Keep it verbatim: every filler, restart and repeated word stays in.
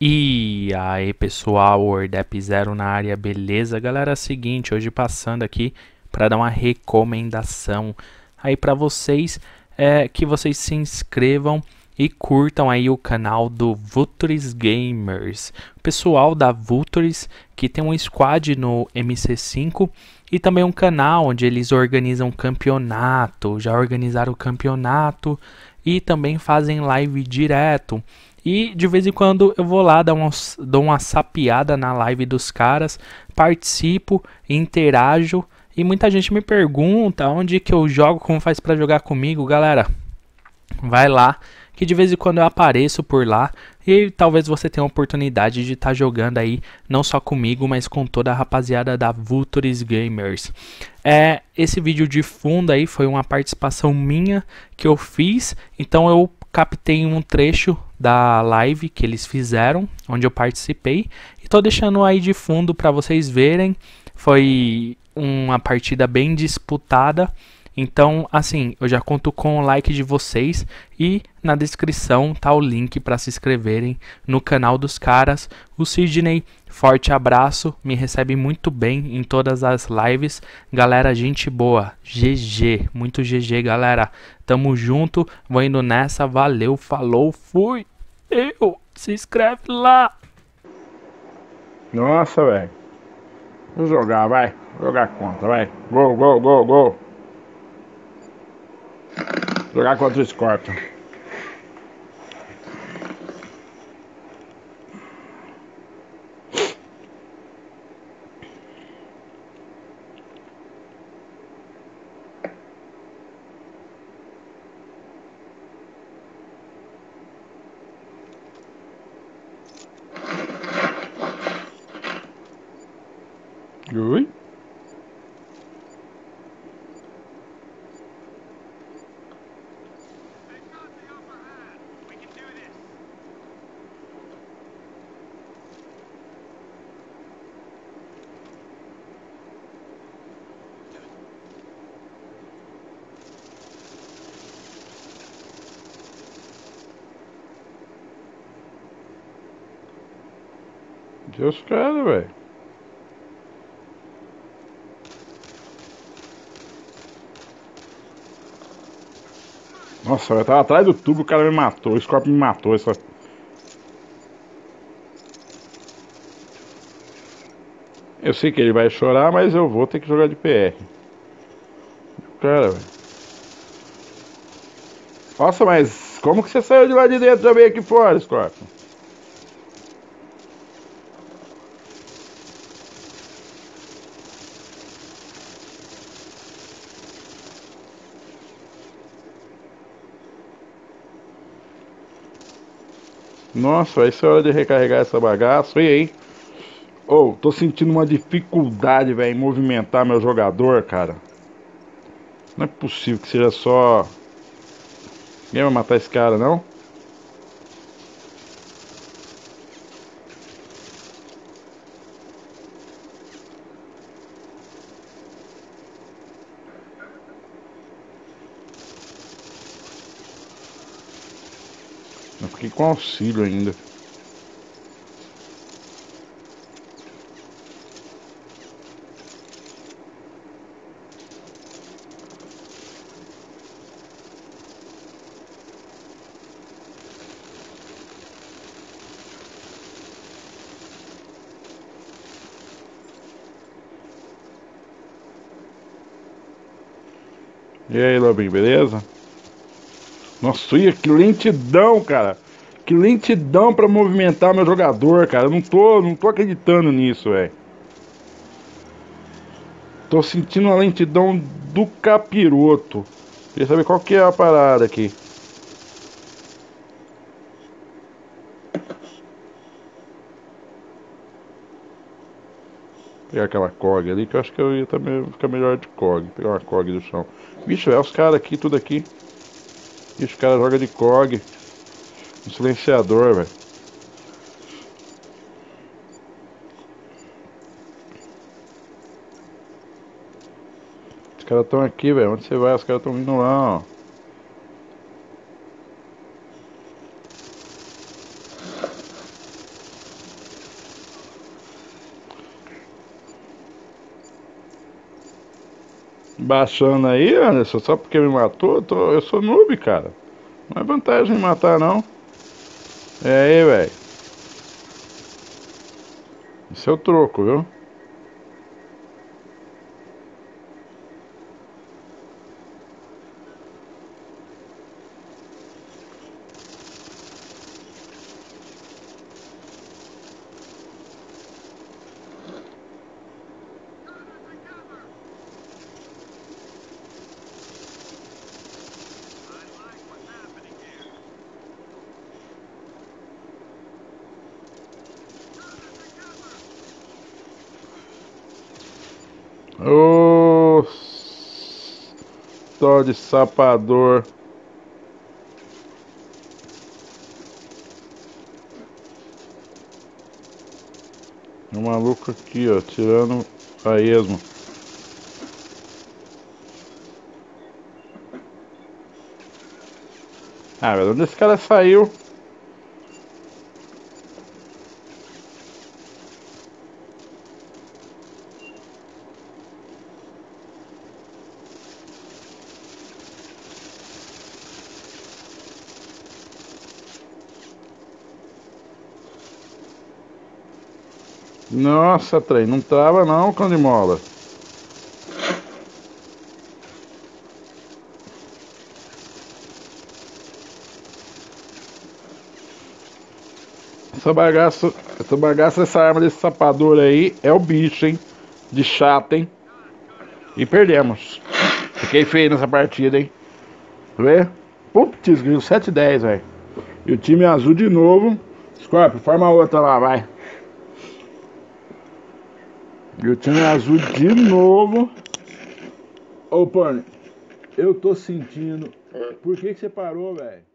E aí pessoal, Wordap Zero na área, beleza? Galera, é o seguinte, hoje passando aqui para dar uma recomendação aí para vocês, é que vocês se inscrevam e curtam aí o canal do Vultures Gamers, o pessoal da Vultures que tem um squad no M C cinco e também um canal onde eles organizam campeonato, já organizaram o campeonato e também fazem live direto. E de vez em quando eu vou lá dar uma, dou uma sapiada na live dos caras, participo, interajo. E muita gente me pergunta onde que eu jogo, como faz pra jogar comigo. Galera, vai lá, que de vez em quando eu apareço por lá. E talvez você tenha a oportunidade de estar jogando aí, não só comigo, mas com toda a rapaziada da Vultures Gamers. É, esse vídeo de fundo aí foi uma participação minha que eu fiz, então eu captei um trecho da live que eles fizeram, onde eu participei, e tô deixando aí de fundo para vocês verem. Foi uma partida bem disputada, então assim, eu já conto com o like de vocês e na descrição tá o link para se inscreverem no canal dos caras. O Sidney, forte abraço, me recebe muito bem em todas as lives. Galera, gente boa, G G, muito G G, galera. Tamo junto, vou indo nessa, valeu, falou, fui. Eu, se inscreve lá. Nossa, velho. Vou jogar, vai. Vou jogar contra, vai. Gol, gol, gol, gol. Jogar contra o Scorpion. Ui. Deus cara, velho. Nossa, eu tava atrás do tubo, o cara me matou. O Scorpion me matou. Essa... Eu sei que ele vai chorar, mas eu vou ter que jogar de P R. Cara, velho. Nossa, mas como que você saiu de lá de dentro já veio aqui fora, Scorpion? Nossa, vai ser hora de recarregar essa bagaça. E aí? Ô, oh, tô sentindo uma dificuldade, velho, em movimentar meu jogador, cara. Não é possível que seja só... Ninguém vai matar esse cara, não? Eu fiquei com auxílio ainda. E aí, Lobinho, beleza? Nossa, ia, que lentidão, cara. Que lentidão pra movimentar meu jogador, cara. Eu não tô, não tô acreditando nisso, velho. Tô sentindo uma lentidão do capiroto. Queria saber qual que é a parada aqui. Pegar aquela C O G ali, que eu acho que eu ia também ficar melhor de C O G. Pegar uma C O G do chão. Bicho, é os caras aqui, tudo aqui. Bicho, os caras jogam de C O G. Um silenciador, velho. Os caras estão aqui, velho. Onde você vai? Os caras estão vindo lá, ó. baixando aí, Anderson, só porque me matou, eu, tô, eu sou noob, cara. Não é vantagem em matar, não. É aí, velho. Isso é o troco, viu? Ô, dó de sapador. O maluco aqui, ó, tirando a esmo. Ah, velho, onde esse cara saiu? Nossa, trem, não trava não, cão de mola. Essa bagaça, essa bagaça, essa arma desse sapador aí é o bicho, hein? De chato, hein? E perdemos. Fiquei feio nessa partida, hein? Vê? Putz, ganhou sete a dez, velho. E o time azul de novo. Scorpio, forma outra lá, vai. E o time azul de novo. Ô, Pony, eu tô sentindo. Por que que você parou, velho?